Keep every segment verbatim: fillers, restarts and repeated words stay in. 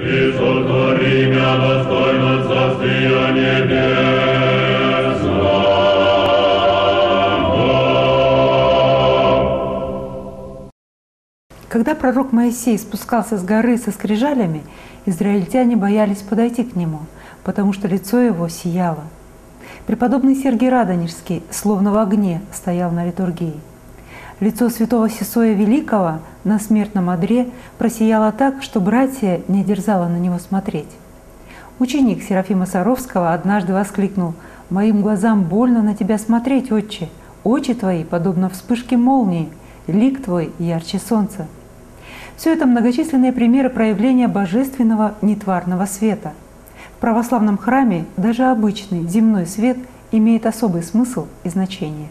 и сотвори мя достойно царствия небесного. Когда пророк Моисей спускался с горы со скрижалями, израильтяне боялись подойти к нему, потому что лицо его сияло. Преподобный Сергий Радонежский, словно в огне, стоял на литургии. Лицо святого Сисоя Великого на смертном одре просияло так, что братья не дерзало на него смотреть. Ученик Серафима Саровского однажды воскликнул: «Моим глазам больно на тебя смотреть, отче! Очи твои подобно вспышке молнии, лик твой ярче солнца». Все это многочисленные примеры проявления божественного нетварного света. В православном храме даже обычный земной свет имеет особый смысл и значение.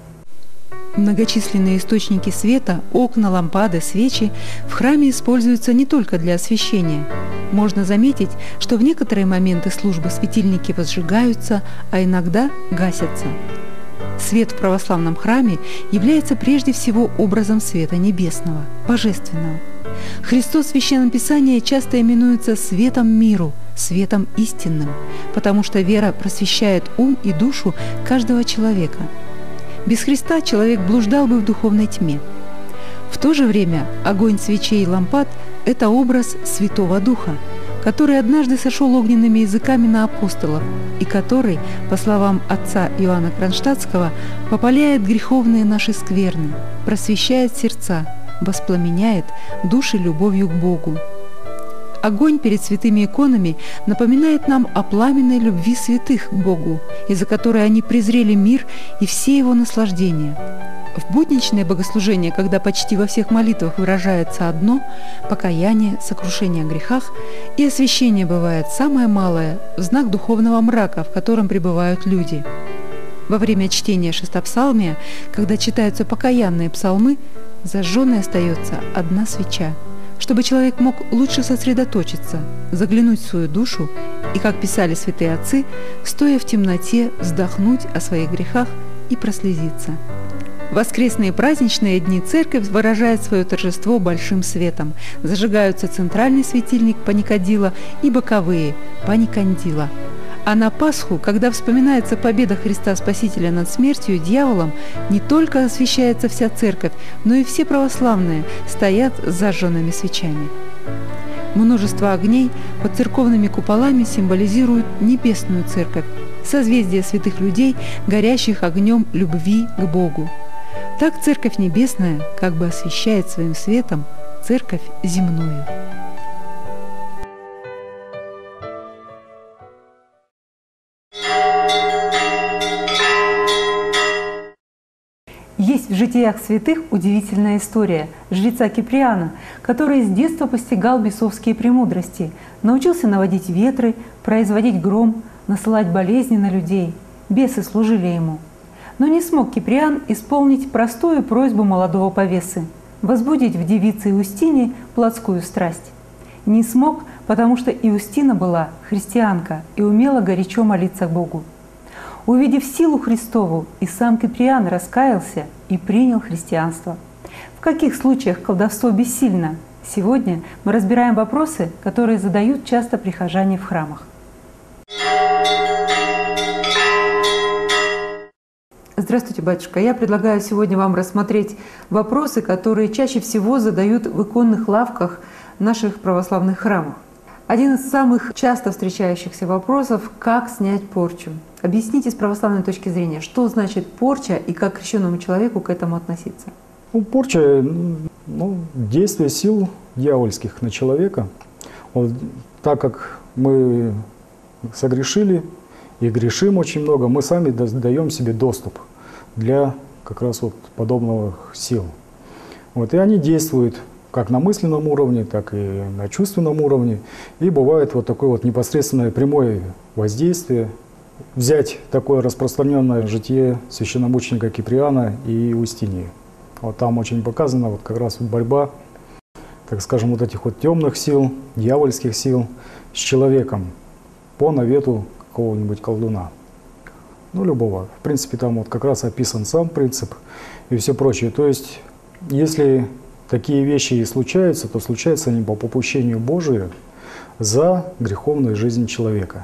Многочисленные источники света, окна, лампады, свечи в храме используются не только для освещения. Можно заметить, что в некоторые моменты службы светильники возжигаются, а иногда гасятся. Свет в православном храме является прежде всего образом света небесного, божественного. Христос в Священном Писании часто именуется светом миру, светом истинным, потому что вера просвещает ум и душу каждого человека. Без Христа человек блуждал бы в духовной тьме. В то же время огонь свечей и лампад – это образ Святого Духа, который однажды сошел огненными языками на апостолов и который, по словам отца Иоанна Кронштадтского, попаляет греховные наши скверны, просвещает сердца, воспламеняет души любовью к Богу. Огонь перед святыми иконами напоминает нам о пламенной любви святых к Богу, из-за которой они презрели мир и все его наслаждения. В будничное богослужение, когда почти во всех молитвах выражается одно – покаяние, сокрушение о грехах, и освящение бывает самое малое в знак духовного мрака, в котором пребывают люди. Во время чтения шестопсалмия, когда читаются покаянные псалмы, зажженной остается одна свеча, чтобы человек мог лучше сосредоточиться, заглянуть в свою душу и, как писали святые отцы, стоя в темноте, вздохнуть о своих грехах и прослезиться. В воскресные праздничные дни церковь выражает свое торжество большим светом. Зажигаются центральный светильник паникадила и боковые паникандила. А на Пасху, когда вспоминается победа Христа Спасителя над смертью и дьяволом, не только освещается вся церковь, но и все православные стоят с зажженными свечами. Множество огней под церковными куполами символизируют небесную церковь, созвездие святых людей, горящих огнем любви к Богу. Так Церковь Небесная как бы освещает своим светом Церковь земную. Есть в житиях святых удивительная история жреца Киприана, который с детства постигал бесовские премудрости, научился наводить ветры, производить гром, насылать болезни на людей. Бесы служили ему. Но не смог Киприан исполнить простую просьбу молодого повесы – возбудить в девице Иустине плотскую страсть. Не смог, потому что Иустина была христианка и умела горячо молиться Богу. Увидев силу Христову, и сам Киприан раскаялся и принял христианство. В каких случаях колдовство бессильно? Сегодня мы разбираем вопросы, которые задают часто прихожане в храмах. Здравствуйте, батюшка. Я предлагаю сегодня вам рассмотреть вопросы, которые чаще всего задают в иконных лавках наших православных храмов. Один из самых часто встречающихся вопросов – как снять порчу? Объясните с православной точки зрения, что значит порча и как крещенному человеку к этому относиться? Ну, порча ну, – действие сил дьявольских на человека. Вот, так как мы согрешили и грешим очень много, мы сами даем себе доступ для как раз вот подобных сил. Вот, и они действуют как на мысленном уровне, так и на чувственном уровне. И бывает вот такое вот непосредственное прямое воздействие. Взять такое распространенное житие священномученика Киприана и Иустинии. Вот там очень показана вот как раз борьба, так скажем, вот этих вот темных сил, дьявольских сил с человеком по навету какого-нибудь колдуна. Ну, любого. В принципе, там вот как раз описан сам принцип и все прочее. То есть, если такие вещи и случаются, то случаются они по попущению Божию, за греховную жизнь человека.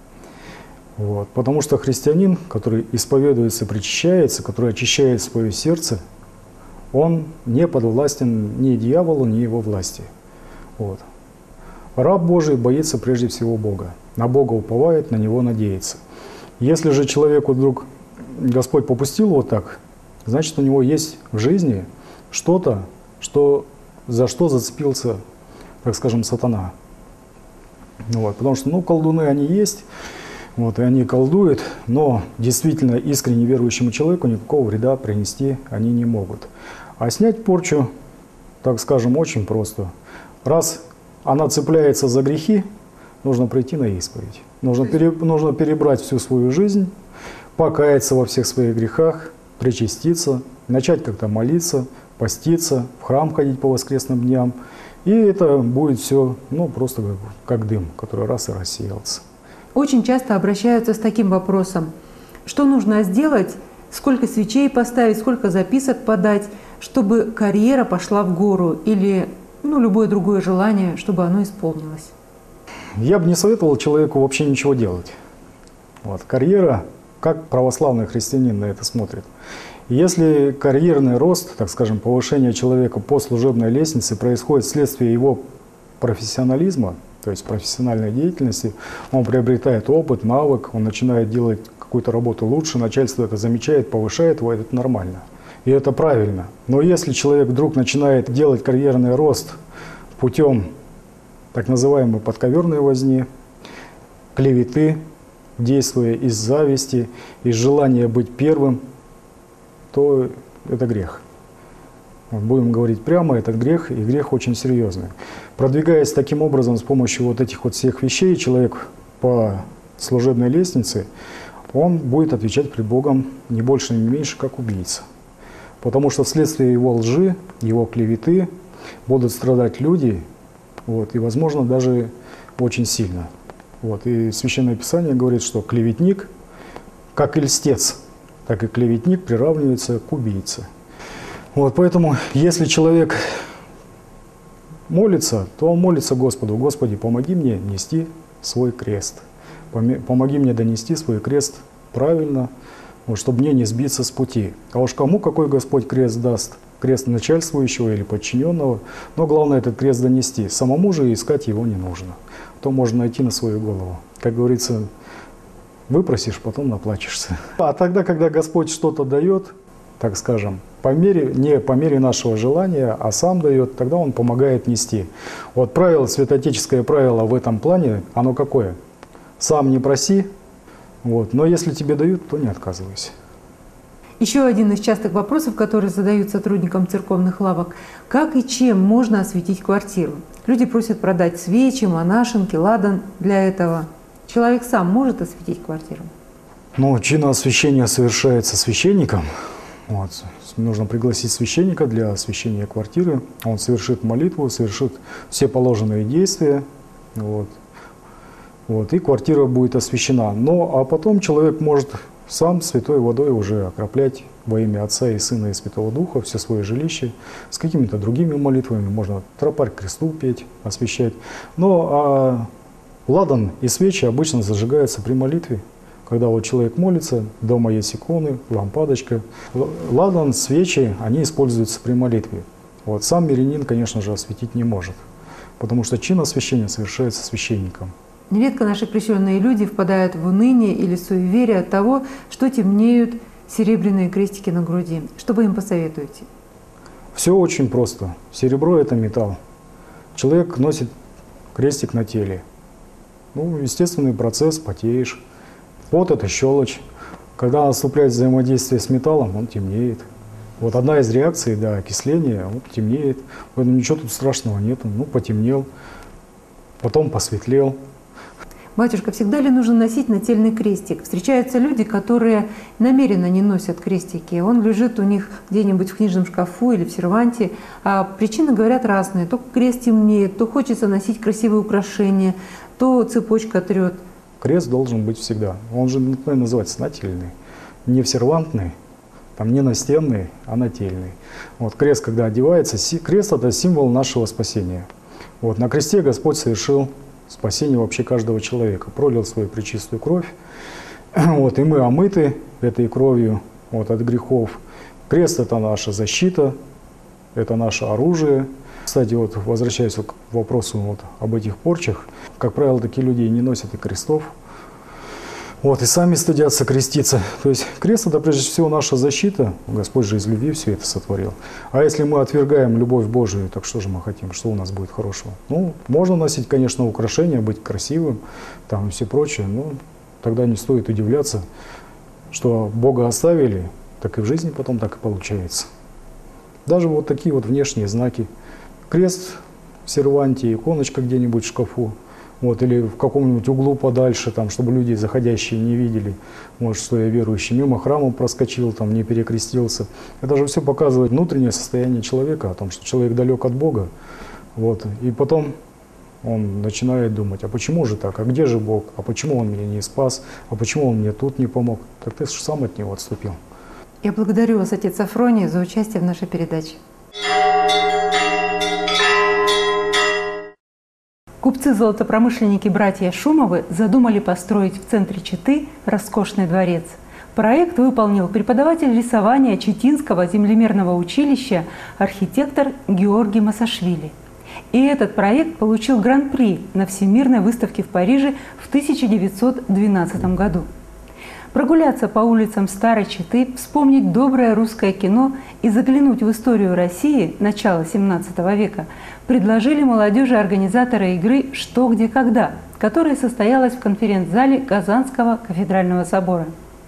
Вот. Потому что христианин, который исповедуется, причащается, который очищает свое сердце, он не подвластен ни дьяволу, ни его власти. Вот. Раб Божий боится прежде всего Бога. На Бога уповает, на Него надеется. Если же человеку вдруг Господь попустил вот так, значит, у него есть в жизни что-то, что, за что зацепился, так скажем, сатана. Вот. Потому что, ну, колдуны они есть, вот, и они колдуют, но действительно искренне верующему человеку никакого вреда принести они не могут. А снять порчу, так скажем, очень просто. Раз она цепляется за грехи, нужно прийти на исповедь. Нужно, пере, нужно перебрать всю свою жизнь, покаяться во всех своих грехах, причаститься, начать как-то молиться, поститься, в храм ходить по воскресным дням. И это будет все, ну, просто как, как дым, который раз и рассеялся. Очень часто обращаются с таким вопросом: что нужно сделать, сколько свечей поставить, сколько записок подать, чтобы карьера пошла в гору, или ну, любое другое желание, чтобы оно исполнилось? Я бы не советовал человеку вообще ничего делать. Вот. Карьера, как православный христианин на это смотрит. Если карьерный рост, так скажем, повышение человека по служебной лестнице происходит вследствие его профессионализма, то есть профессиональной деятельности, он приобретает опыт, навык, он начинает делать какую-то работу лучше, начальство это замечает, повышает его, это нормально. И это правильно. Но если человек вдруг начинает делать карьерный рост путем так называемой подковерной возни, клеветы, действуя из зависти, из желания быть первым, то это грех. Будем говорить прямо, это грех, и грех очень серьезный. Продвигаясь таким образом с помощью вот этих вот всех вещей, человек по служебной лестнице, он будет отвечать пред Богом не больше, не меньше, как убийца. Потому что вследствие его лжи, его клеветы будут страдать люди, вот, и, возможно, даже очень сильно. Вот, и Священное Писание говорит, что клеветник, как и льстец, так и клеветник приравнивается к убийце. Вот, поэтому, если человек молится, то он молится Господу: Господи, помоги мне нести свой крест. Помоги мне донести свой крест правильно, вот, чтобы мне не сбиться с пути. А уж кому какой Господь крест даст? Крест начальствующего или подчиненного. Но главное этот крест донести. Самому же искать его не нужно. То можно найти на свою голову. Как говорится, выпросишь, потом наплачешься. А тогда, когда Господь что-то дает, так скажем, по мере, не по мере нашего желания, а сам дает, тогда Он помогает нести. Вот правило, святоотеческое правило в этом плане, оно какое? Сам не проси, вот, но если тебе дают, то не отказывайся. Еще один из частых вопросов, которые задают сотрудникам церковных лавок: как и чем можно осветить квартиру? Люди просят продать свечи, монашенки, ладан для этого. Человек сам может осветить квартиру? Ну, чин освящения совершается священником. Вот. Нужно пригласить священника для освящения квартиры. Он совершит молитву, совершит все положенные действия. Вот. Вот. И квартира будет освящена. Но, а потом человек может сам святой водой уже окроплять во имя Отца и Сына и Святого Духа все свое жилище с какими-то другими молитвами. Можно тропарь к кресту петь, освящать. Но а ладан и свечи обычно зажигаются при молитве. Когда вот человек молится, дома есть иконы, лампадочка. Ладан, свечи, они используются при молитве. Вот. Сам мирянин, конечно же, осветить не может, потому что чин освящения совершается священником. Нередко наши крещенные люди впадают в уныние или суеверие от того, что темнеют серебряные крестики на груди. Что вы им посоветуете? Все очень просто. Серебро – это металл. Человек носит крестик на теле. Ну, естественный процесс, потеешь. Вот это щелочь. Когда наступает взаимодействие с металлом, он темнеет. Вот одна из реакций, да, окисление, он темнеет. Поэтому ничего тут страшного нет. Ну, потемнел, потом посветлел. Батюшка, всегда ли нужно носить нательный крестик? Встречаются люди, которые намеренно не носят крестики. Он лежит у них где-нибудь в книжном шкафу или в серванте. А причины, говорят, разные. То крест темнеет, то хочется носить красивые украшения, то цепочка трет. Крест должен быть всегда. Он же называется нательный. Не сервантный, там не настенный, а нательный. Вот крест, когда одевается, крест – это символ нашего спасения. Вот на кресте Господь совершил спасение вообще каждого человека. Пролил свою пречистую кровь, вот, и мы омыты этой кровью вот, от грехов. Крест – это наша защита, это наше оружие. Кстати, вот, возвращаясь вот к вопросу вот, об этих порчах, как правило, такие люди не носят и крестов. Вот, и сами стыдятся креститься. То есть крест – это прежде всего наша защита. Господь же из любви все это сотворил. А если мы отвергаем любовь Божию, так что же мы хотим? Что у нас будет хорошего? Ну, можно носить, конечно, украшения, быть красивым там, и все прочее, но тогда не стоит удивляться, что Бога оставили, так и в жизни потом так и получается. Даже вот такие вот внешние знаки. Крест в серванте, иконочка где-нибудь в шкафу. Вот, или в каком-нибудь углу подальше, там, чтобы люди, заходящие, не видели, может, что я верующий, мимо храма проскочил, там, не перекрестился. Это же все показывает внутреннее состояние человека, о том, что человек далек от Бога. Вот. И потом он начинает думать, а почему же так, а где же Бог, а почему Он меня не спас, а почему Он мне тут не помог. Так ты же сам от Него отступил. Я благодарю вас, отец Афроний, за участие в нашей передаче. Купцы-золотопромышленники братья Шумовы задумали построить в центре Читы роскошный дворец. Проект выполнил преподаватель рисования Читинского землемерного училища архитектор Георгий Масашвили. И этот проект получил гран-при на Всемирной выставке в Париже в тысяча девятьсот двенадцатом году. Прогуляться по улицам Старой Читы, вспомнить доброе русское кино и заглянуть в историю России начала семнадцатого века предложили молодежи организаторы игры «Что, где, когда», которая состоялась в конференц-зале Казанского кафедрального собора.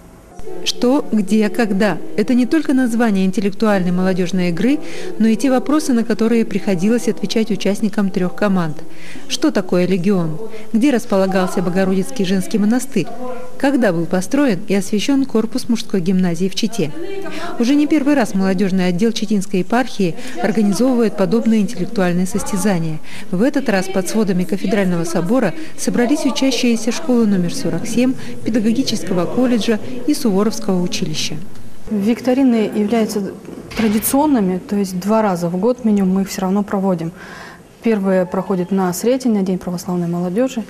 «Что, где, когда» – это не только название интеллектуальной молодежной игры, но и те вопросы, на которые приходилось отвечать участникам трех команд. Что такое легион? Где располагался Богородицкий женский монастырь? Когда был построен и освящен корпус мужской гимназии в Чите? Уже не первый раз молодежный отдел Читинской епархии организовывает подобные интеллектуальные состязания. В этот раз под сводами кафедрального собора собрались учащиеся школы номер сорок семь, педагогического колледжа и Суворовского училища. Викторины являются традиционными, то есть два раза в год минимум мы их все равно проводим. Первое проходит на Сретение, День православной молодежи.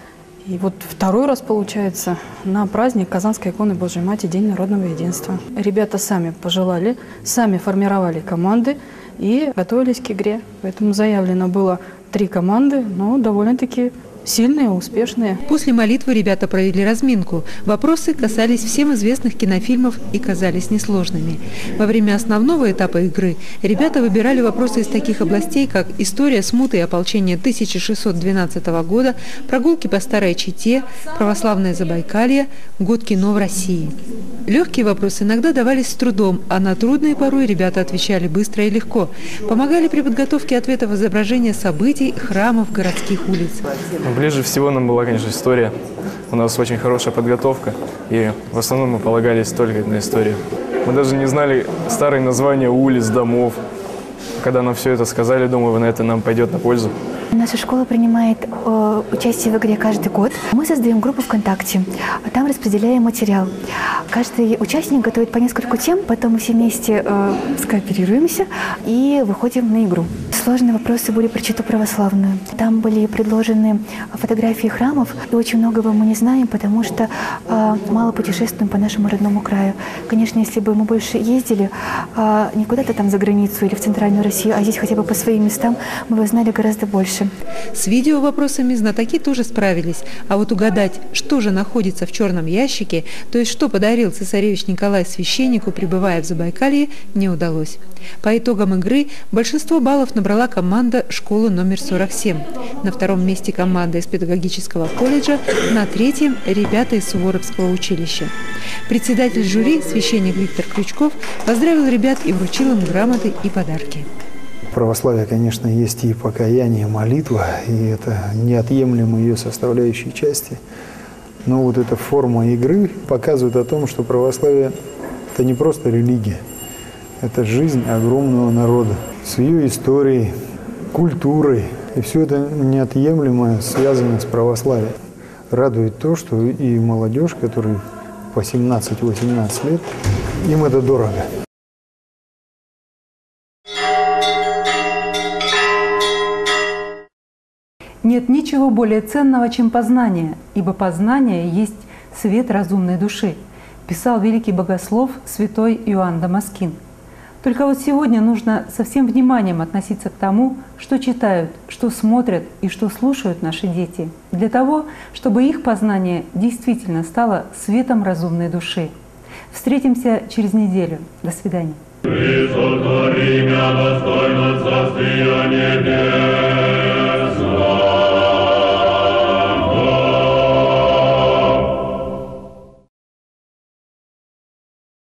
И вот второй раз получается на праздник Казанской иконы Божией Матери, День народного единства. Ребята сами пожелали, сами формировали команды и готовились к игре. Поэтому заявлено было три команды, но довольно-таки сильные, успешные. После молитвы ребята провели разминку. Вопросы касались всем известных кинофильмов и казались несложными. Во время основного этапа игры ребята выбирали вопросы из таких областей, как история смуты и ополчения тысяча шестьсот двенадцатого года, прогулки по Старой Чите, православное Забайкалье, год кино в России. Легкие вопросы иногда давались с трудом, а на трудные порой ребята отвечали быстро и легко. Помогали при подготовке ответов изображения событий, храмов, городских улиц. Ближе всего нам была, конечно, история. У нас очень хорошая подготовка, и в основном мы полагались только на историю. Мы даже не знали старые названия улиц, домов. Когда нам все это сказали, думаю, на это нам пойдет на пользу. Наша школа принимает э, участие в игре каждый год. Мы создаем группу ВКонтакте, там распределяем материал. Каждый участник готовит по нескольку тем, потом мы все вместе э, скооперируемся и выходим на игру. Сложные вопросы были про Читу православную. Там были предложены фотографии храмов, и очень многого мы не знаем, потому что э, мало путешествуем по нашему родному краю. Конечно, если бы мы больше ездили э, не куда-то там за границу или в центральную Россию, а здесь хотя бы по своим местам, мы бы знали гораздо больше. С видеовопросами знатоки тоже справились, а вот угадать, что же находится в черном ящике, то есть что подарил цесаревич Николай священнику, пребывая в Забайкалье, не удалось. По итогам игры большинство баллов набрала команда школы номер сорок семь. На втором месте команда из педагогического колледжа, на третьем – ребята из Суворовского училища. Председатель жюри, священник Виктор Крючков, поздравил ребят и вручил им грамоты и подарки. В православии, конечно, есть и покаяние, и молитва, и это неотъемлемые ее составляющие части. Но вот эта форма игры показывает о том, что православие – это не просто религия, это жизнь огромного народа с ее историей, культурой. И все это неотъемлемо связано с православием. Радует то, что и молодежь, которая по семнадцать-восемнадцать лет, им это дорого. Нет ничего более ценного, чем познание, ибо познание есть свет разумной души, писал великий богослов святой Иоанн Дамаскин. Только вот сегодня нужно со всем вниманием относиться к тому, что читают, что смотрят и что слушают наши дети, для того, чтобы их познание действительно стало светом разумной души. Встретимся через неделю. До свидания. Присотвори мя достойно Царствия Небес.